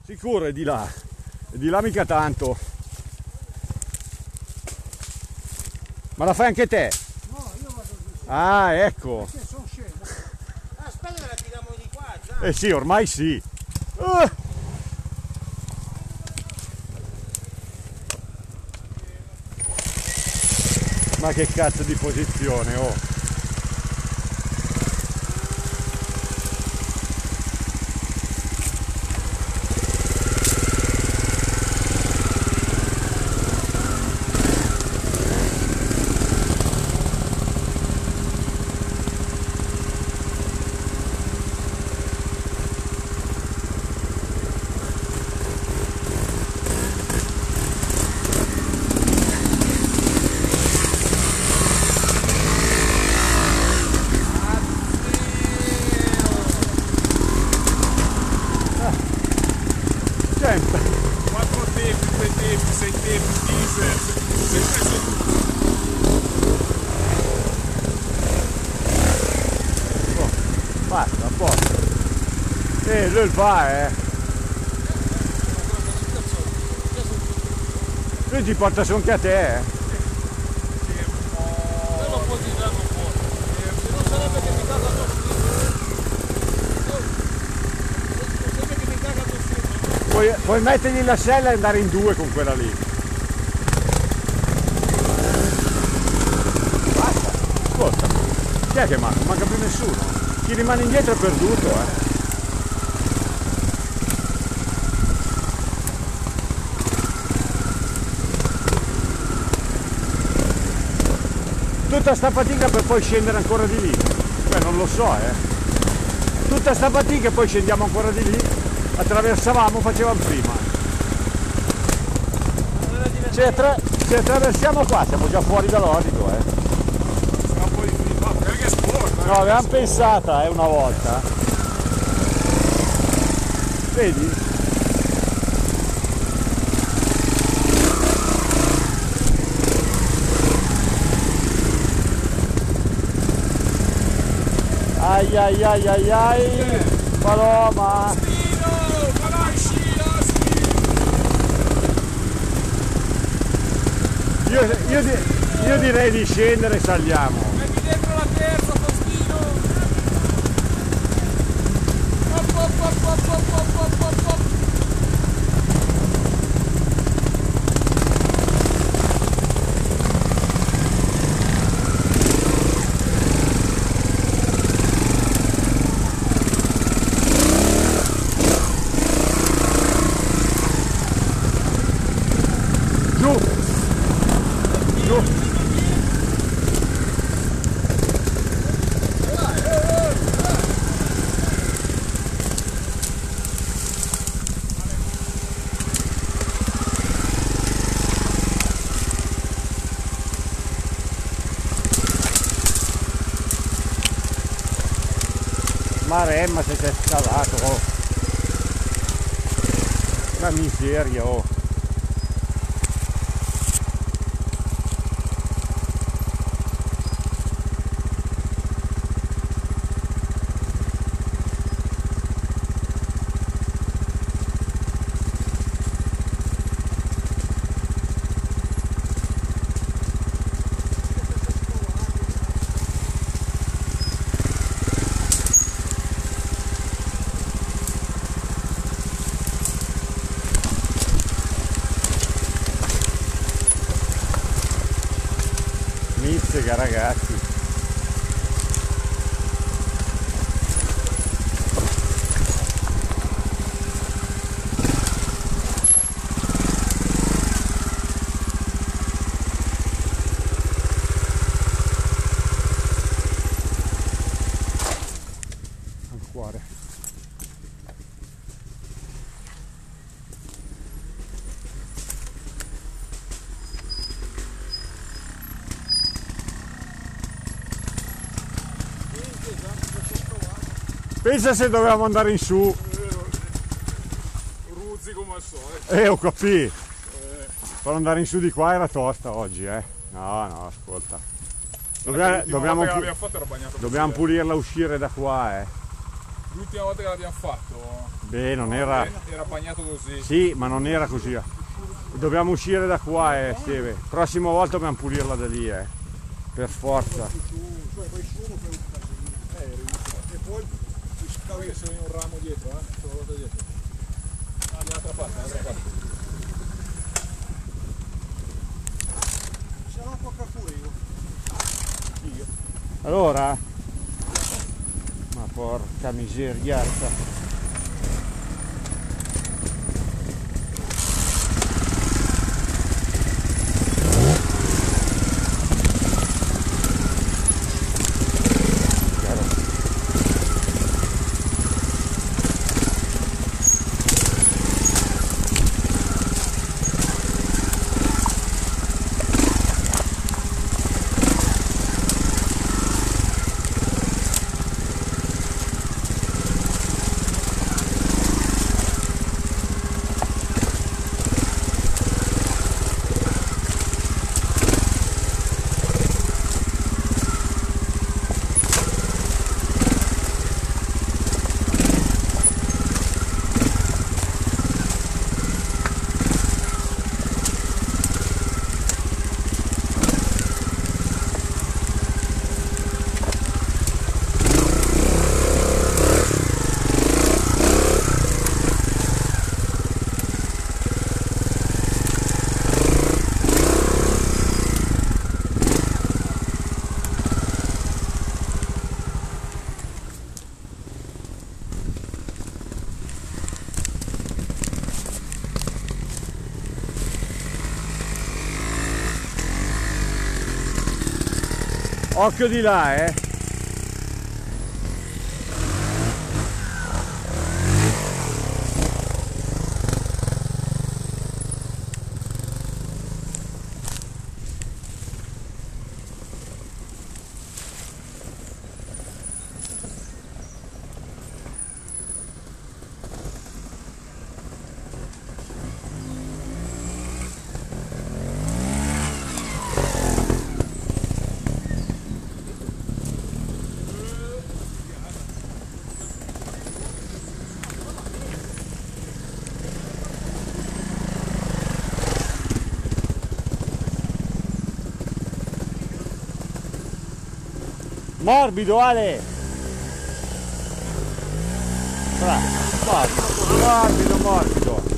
Sicuro è di là. E di là mica tanto. Ma la fai anche te? No, io vado giù. Ah, ecco. Perché sono scemo. Aspetta che la tiriamo di qua, già. Eh sì, ormai sì. Ma che cazzo di posizione, oh. Quattro tempi, 2 tempi, 6 tempi, diesel, sempre Basta, a posto. Lui va, Lui ti porta su anche a te, Quello può tirarlo fuori. Se non sarebbe che mi caga addosso. Sempre che mi caga addosso. Puoi mettergli la sella e andare in 2 con quella lì. Basta, ascolta. Chi è che manca? Non manca più nessuno. Chi rimane indietro è perduto, Tutta sta fatica per poi scendere ancora di lì. Beh, non lo so, Tutta sta fatica e poi scendiamo ancora di lì. Attraversavamo, facevamo prima. Se attraversiamo qua siamo già fuori dall'orito, un po' di prima, perché è sporco. No, avevamo pensata, una volta. Vedi? Ai ai ai ai ai, Paloma! Io direi di scendere e saliamo. Metti dentro la terza, Faustino! Op. Maremma se c'è scavato, oh. Una miseria, oh. Mizzega, ragazzi. Al cuore. Pensa se dovevamo andare in su. Ruzzi come al solito. Ho capito. Per andare in su di qua era tosta oggi, No, ascolta. Dobbiamo fatto era bagnato pulirla a uscire da qua, L'ultima volta che l'abbiamo fatto Beh, non era... era bagnato così. Sì, ma non era così. Dobbiamo uscire da qua, Steve. Prossima volta dobbiamo pulirla da lì, per forza. E poi scavi che se un ramo dietro, dietro. Dall'altra parte, dall'altra parte. C'è l'acqua pure io. Allora? Ma porca miseriazza. Occhio di là, Morbido, Ale! Morbido, morbido.